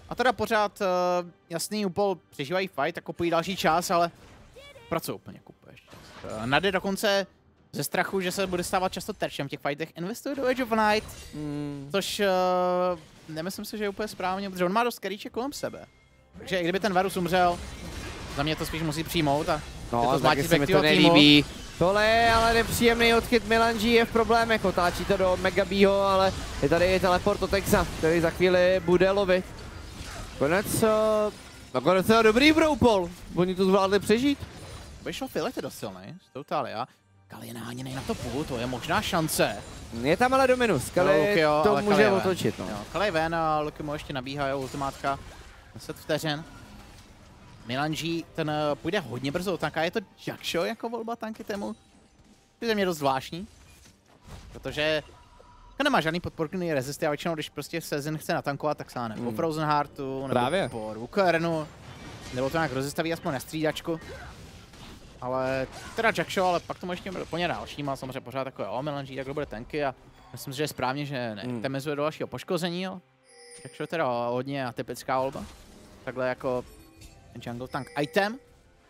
A teda pořád uh, jasný Upol přežívají fight, tak kupují další čas, ale pracují úplně kupuješ. Uh, Nady dokonce ze strachu, že se bude stávat často terčem v těch fightech, investuje do Age of Night, mm. což uh, nemyslím si, že je úplně správně, protože on má dost carryček kolem sebe. Takže i kdyby ten Varus umřel, za mě to spíš musí přijmout a no, to taky se mi to nelíbí. Tohle je ale nepříjemný odchyt, Melange je v problémech, otáčí to do Megabího, ale je tady teleport od Texa, který za chvíli bude lovit. Konec, nakonec je dobrý pro Upol, oni to zvládli přežít. By šlo Filet je dost silný, z toho Talia. Kali je naháněnej na topu, to je možná šance. Je tam ale Dominus, Kali no, jo, to může otočit. No. Kali ven a Luky mu ještě nabíhají, ultimátka deset vteřin. Melange, ten půjde hodně brzo, tanka je to Jackshaw jako volba tanky tému. To je mě dost zvláštní, protože nemá žádný podporný rezisty a většinou, když prostě Sezin chce natankovat, tak sáhne hmm. po Frozen Heartu, nebo Právě. po Rukernu, nebo to nějak rozistaví aspoň na střídačku. Ale teda Jackshaw, ale pak to ještě úplně další, má samozřejmě pořád takové o Melange, jak to bude tanky a myslím si, že je správně, že netemizuje do dalšího poškození, ale Jackshaw je teda hodně atypická volba. Takhle jako jungle tank item.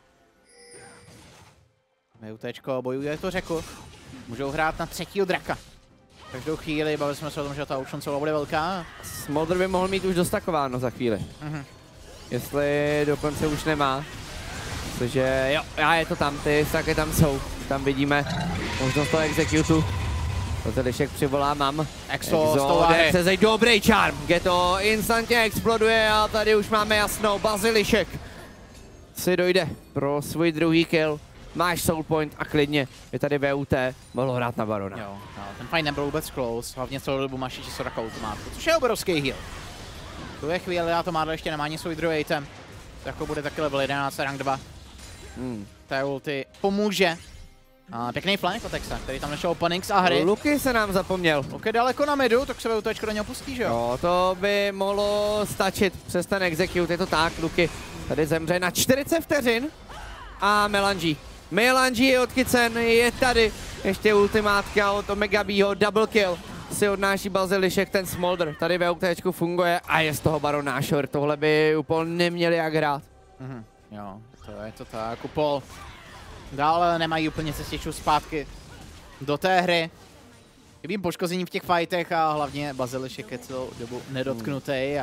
VUTčko bojuje to řeku. Můžou hrát na třetího draka. Každou chvíli, bavili jsme se o tom, že ta Ocean Solo bude velká. Smolder by mohl mít už dostakováno za chvíli. Mm-hmm. Jestli dokonce už nemá. Protože jo, já je to tam, ty staky tam jsou. Tam vidíme možnost toho executu. Bazilišek přivolá mam. Exo, Exo se zej dobrý charm. Geto instantně exploduje a tady už máme jasno. Bazilišek si dojde pro svůj druhý kill. Máš soul point a klidně je tady V U T, mohl hrát na Barona. Jo, no, ten fight nebyl vůbec close, hlavně celou dobu máš ještě Soraka ultimátku, což je obrovský heal. V tuhle chvíli a to má ještě nemá ani svůj druhý item. Jako bude taky level jedenáct, rank dva. Hmm. Té ulti pomůže. A pěkný flank od Texa, který tam nešel openings a hry. Luky se nám zapomněl. Luky daleko na midu, tak se VUTčko do něho pustí, že jo? Jo, to by mohlo stačit přes ten execute, je to tak, Luky tady zemře na čtyřicet vteřin. A Melange. Melange je odchycen, je tady. Ještě ultimátka od Megabího, double kill. Si odnáší Bazilišek, ten Smolder. Tady VUTčku funguje a je z toho Baron Nashor. Tohle by Upol neměli jak hrát. Mhm, jo, to je to tak. Upol dále nemají úplně cestičku zpátky do té hry. Chybím poškození v těch fightech a hlavně Bazilišek je celou dobu nedotknutý. A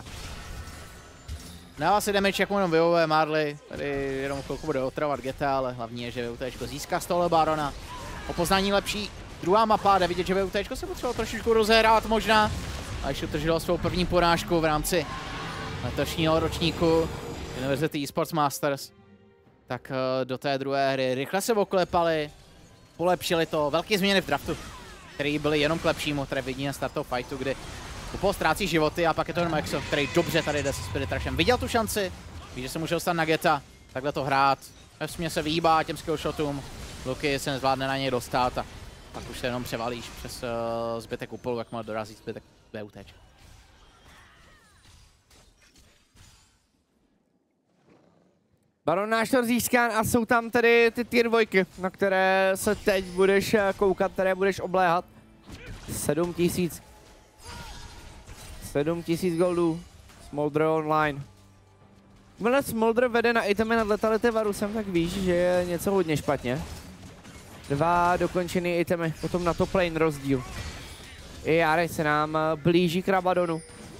dává si damage, jak mu jenom vyhovuje Marley. Tady jenom chvilku bude otravovat Geta, ale hlavně je, že VUTčko získá z tohle Barona. O poznání lepší. Druhá mapa, jde vidět, že VUTčko se potřebovalo trošičku rozehrát možná. A ještě utržilo svou první porážku v rámci letošního ročníku University eSports Masters. Tak do té druhé hry rychle se oklepali, polepšili to, velké změny v draftu, které byly jenom k lepšímu, které vidí na startovou fightu, kdy Upol ztrácí životy a pak je to jenom Exo, který dobře tady jde se Spirit Rushem. Viděl tu šanci, ví, že se může dostat na Geta, takhle to hrát, vesmě se vyhýbá těm skillshotům, Luky se nezvládne na něj dostat a pak už se jenom převalíš přes uh, zbytek Upolu, jak má dorazit zbytek VUTčka. Baron Nashor získán a jsou tam tedy ty tier dvojky, na které se teď budeš koukat, které budeš obléhat. sedm tisíc. sedm tisíc goldů. Smolder online. Když Smolder vede na itemy nad letality Varusem, tak víš, že je něco hodně špatně. Dva dokončený itemy, potom na top lane rozdíl. I Jary se nám blíží k Rabadonu.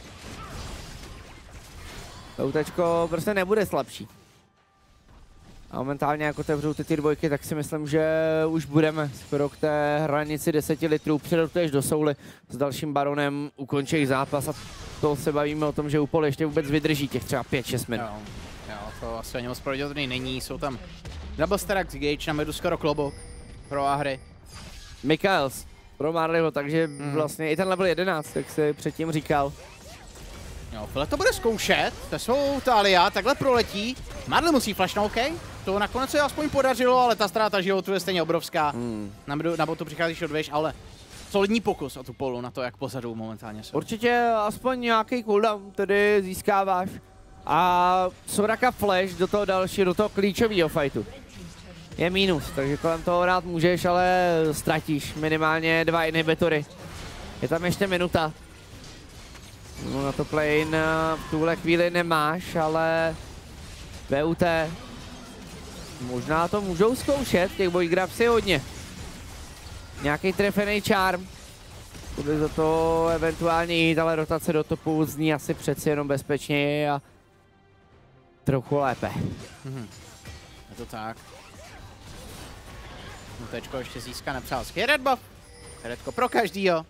VUTčko prostě nebude slabší. A momentálně jako otevřou ty, ty dvojky, tak si myslím, že už budeme skoro k té hranici deseti litrů. Předotuješ do souly s dalším Baronem, ukončíš zápas a to se bavíme o tom, že Upol ještě vůbec vydrží těch třeba pět šest minut. Jo, jo, to asi ani moc pravděpodobný není, jsou tam double stack Gage, na midu skoro klobouk pro Ahry. Mikaels pro Marleyho, takže mm. vlastně i ten level jedenáct, jak jsi předtím říkal. Jo, Filet to bude zkoušet, to jsou Talia, takhle proletí. Marley musí flashnout, OK? To nakonec se aspoň podařilo, ale ta ztráta životu je stejně obrovská. Hmm. Na, na botu přicházíš odvěž, ale solidní pokus o tu polu na to, jak pozadu momentálně jsou. Určitě aspoň nějaký cooldown tedy získáváš. A Soraka flash do toho další, do toho klíčového fightu. Je mínus, takže kolem toho hrát můžeš, ale ztratíš minimálně dva inhibitory. Je tam ještě minuta. No, na to plane v tuhle chvíli nemáš, ale V U T možná to můžou zkoušet, těch boygrabs je hodně. Nějaký trefený charm. Bude za to eventuálně jít, ale rotace do topu zní asi přeci jenom bezpečněji a trochu lépe. Mhm. Je to tak. No tečko ještě získá nepřátelský red buff. Redko pro každýho.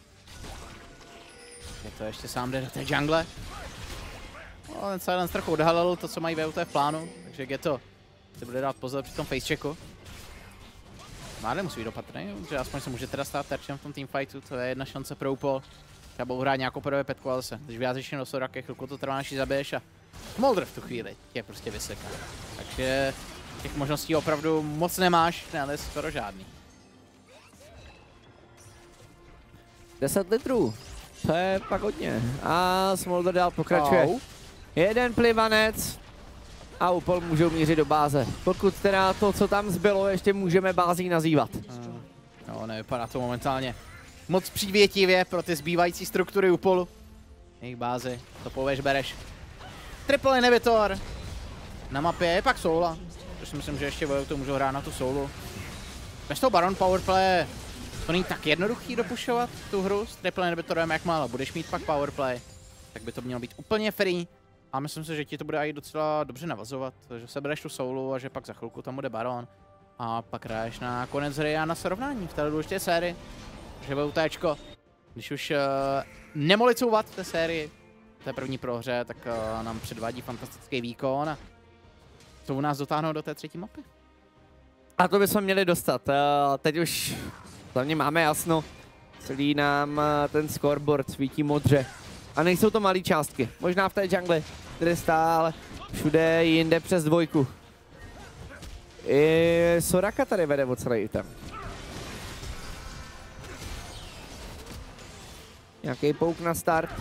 Je to ještě sám jde do té jungle. No, ten Silence trochu odhalil to, co mají V U T v plánu, takže je to si bude dát pozor při tom facechecku. Má nemusí být opatrný, protože aspoň se může teda stát terčem v tom teamfightu, to je jedna šance pro Upol. Třeba budou hrát nějakou prvé petku, ale se, když vyjádříš do Soraky, chvilku to trvá, než ji zabiješ a Smoldr v tu chvíli tě prostě vyseká. Takže těch možností opravdu moc nemáš, ne, ale skoro žádný. deset litrů, to je pak hodně. A Smoldr dál pokračuje. Oh. Jeden plivanec a Upol můžou mířit do báze. Pokud teda to, co tam zbylo, ještě můžeme bází nazývat. Uh, no, nevypadá to momentálně moc přívětivě pro ty zbývající struktury Upolu. Jejich bázi, to pověš, bereš. Triple inhibitor. Na mapě je pak Soula. To si myslím, že ještě to můžou hrát na tu Soulu. Bez toho Baron powerplay to není tak jednoduchý dopušovat tu hru s triple inhibitorem, jak málo budeš mít pak powerplay, tak by to mělo být úplně free. A myslím si, že ti to bude i docela dobře navazovat, že se bereš tu Soulu a že pak za chvilku tam bude Baron. A pak hraješ na konec hry a na srovnání v té důležité sérii. Že VUTčko, když už uh, nemohli couvat v té sérii, v té první prohře, tak uh, nám předvádí fantastický výkon a to u nás dotáhnou do té třetí mapy. A to bychom měli dostat. Uh, teď už za mě máme jasno. Celý nám uh, ten scoreboard svítí modře. A nejsou to malé částky. Možná v té džungli, kde stále všude jinde přes dvojku. I Soraka tady vede o celý item. Nějaký pouk na start.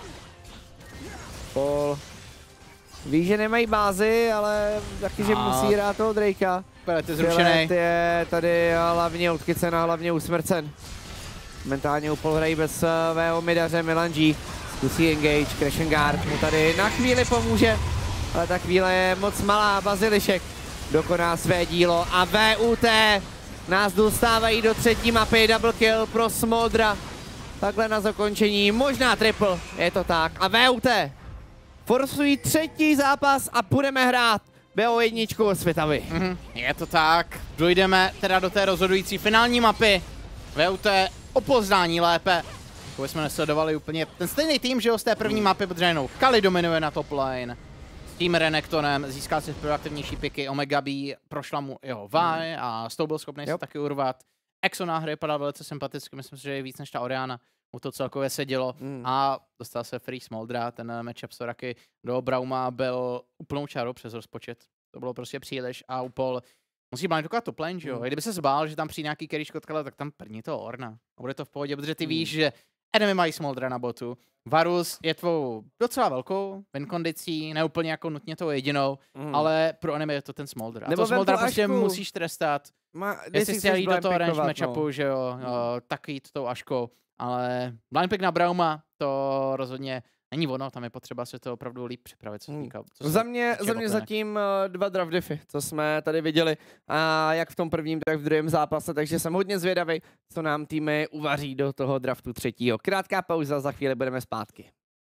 Pol. Ví, že nemají bázi, ale taky, že musí hrát toho Drakea. Pelet je zrušený. Je tady hlavně odkycen a hlavně usmrcen. Mentálně Upol hrají bez svého midaře Melange. Zkusí engage, Crash and Guard mu tady na chvíli pomůže, ale ta chvíle je moc malá. Bazilišek dokoná své dílo a V U T nás dostávají do třetí mapy. Double kill pro Smoldra. Takhle na zakončení, možná triple, je to tak. A V U T forsují třetí zápas a budeme hrát B O jedna o Svitavy. Mm-hmm. Je to tak, dojdeme teda do té rozhodující finální mapy. V U T o poznání lépe. Jako jsme nesledovali úplně ten stejný tým, že jo, z té první mapy, protože jenom Kali dominuje na top lane. S tím Renektonem získal si proaktivnější piky, Omega B prošla mu jeho Vi a s tou byl schopný se taky urvat. Exo na hry vypadal velice sympaticky, myslím si, že je víc než ta Oriana. Mu to celkově sedělo mm. a dostal se free Smoldra, ten matchup Soraky do Brauma byl úplnou čarou přes rozpočet. To bylo prostě příliš a Upol musí blindovat top lane, že jo. Mm. Kdyby se zbál, že tam přijde nějaký carry škotkale, tak tam první to Orna. A bude to v pohodě, protože ty mm. víš, že enemy mají Smoldra na botu. Varus je tvou docela velkou win kondicí, ne úplně jako nutně tou jedinou, mm. ale pro enemy je to ten Smoldr. A nebo to Smoldra prostě Ašku. musíš trestat. Ma, jestli si jít do toho range matchupu, no. že jo, mm. uh, tak jít tou Aškou. Ale blind pick na Brauma to rozhodně není ono, tam je potřeba se to opravdu líp připravit. Co týká, co za mě, za mě zatím uh, dva draft diffy, co jsme tady viděli, a jak v tom prvním, tak v druhém zápase, takže jsem hodně zvědavý, co nám týmy uvaří do toho draftu třetího. Krátká pauza, za chvíli budeme zpátky.